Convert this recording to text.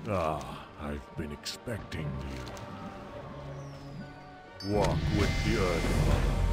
Ah, I've been expecting you. Walk with the Earth Mother.